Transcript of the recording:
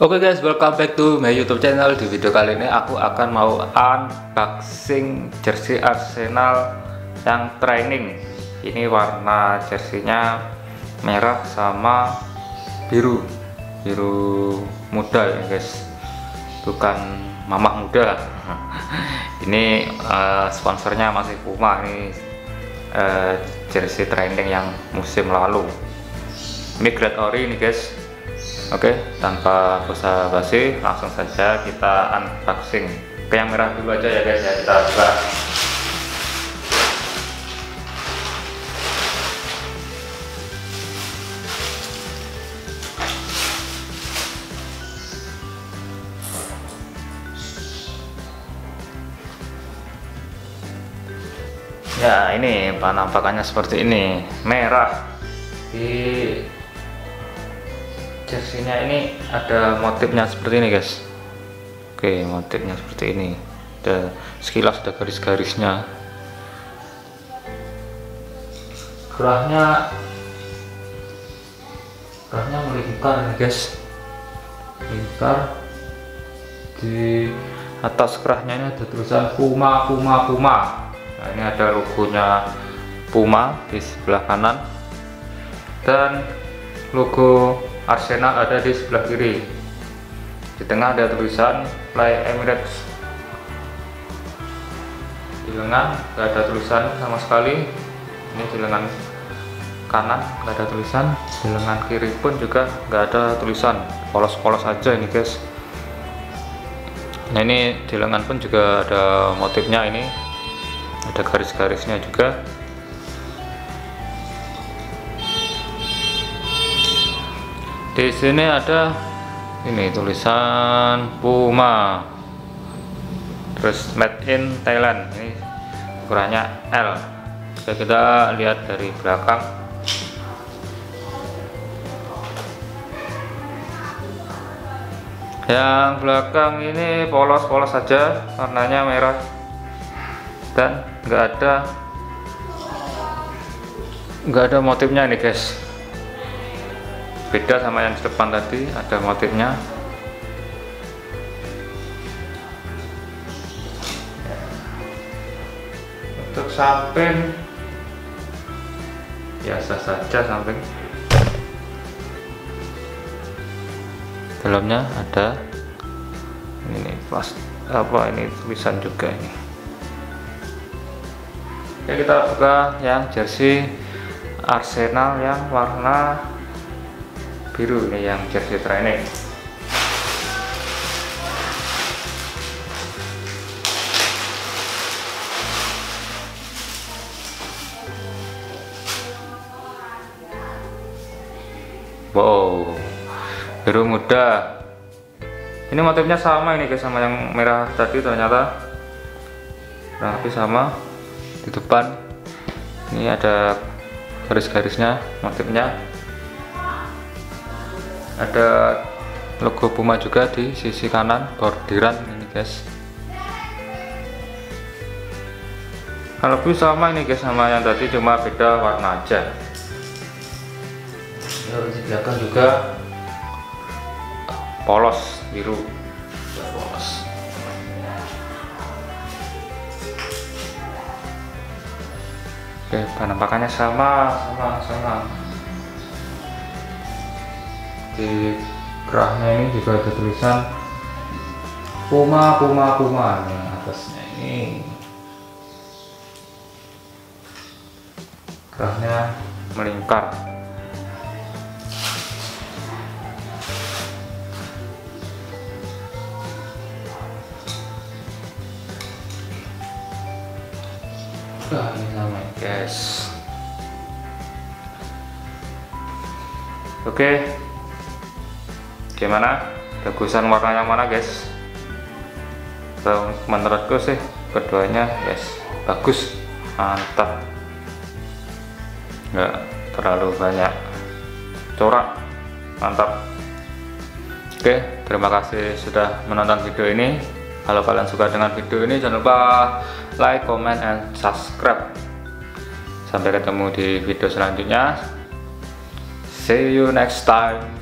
Oke guys, welcome back to my YouTube channel. Di video kali ini aku akan mau unboxing jersey Arsenal yang training. Ini warna jersinya merah sama biru muda ya guys, bukan mamah muda. Ini sponsornya masih Puma. Ini jersey training yang musim lalu. Ini grade ori nih guys. Oke, tanpa basa-basi langsung saja kita unboxing. Oke, yang merah dulu aja ya guys ya, kita buka. Ya, ini penampakannya seperti ini, merah. Di jersinya ini ada motifnya seperti ini guys. Oke, motifnya seperti ini, ada sekilas ada garis-garisnya. Kerahnya melingkar nih guys, melingkar. Di atas kerahnya ini ada tulisan Puma. Nah, ini ada logonya Puma di sebelah kanan dan logo Arsenal ada di sebelah kiri. Di tengah ada tulisan Fly Emirates. Di lengan nggak ada tulisan sama sekali. Ini di lengan kanan nggak ada tulisan, di lengan kiri pun juga nggak ada tulisan, polos-polos aja ini guys. Nah, ini di lengan pun juga ada motifnya, ini ada garis-garisnya juga. Di sini ada ini tulisan Puma, terus made in Thailand. Ini ukurannya L. Oke, kita lihat dari belakang. Yang belakang ini polos-polos saja, warnanya merah dan nggak ada motifnya nih guys. Beda sama yang di depan tadi, ada motifnya. Untuk samping biasa saja, samping dalamnya ada ini pas ini tulisan juga ini. Oke, kita buka yang jersey Arsenal yang warna biru, ini yang jersey training. Wow, biru muda. Ini motifnya sama ini guys, sama yang merah tadi ternyata. Nah, tapi sama di depan. Ini ada garis-garisnya, motifnya. Ada logo Puma juga di sisi kanan, bordiran ini guys. Kalau lebih sama ini guys sama yang tadi, cuma beda warna aja. Di belakang juga polos biru, polos. Oke, penampakannya sama. Di kerahnya ini juga ada tulisan Puma. Nah, atasnya ini kerahnya melingkar. Ini sama guys. Oke, gimana, bagusan warna yang mana guys? Menurutku sih keduanya guys bagus, mantap, nggak terlalu banyak corak, mantap. Oke, terima kasih sudah menonton video ini. Kalau kalian suka dengan video ini, jangan lupa like, comment, and subscribe. Sampai ketemu di video selanjutnya. See you next time.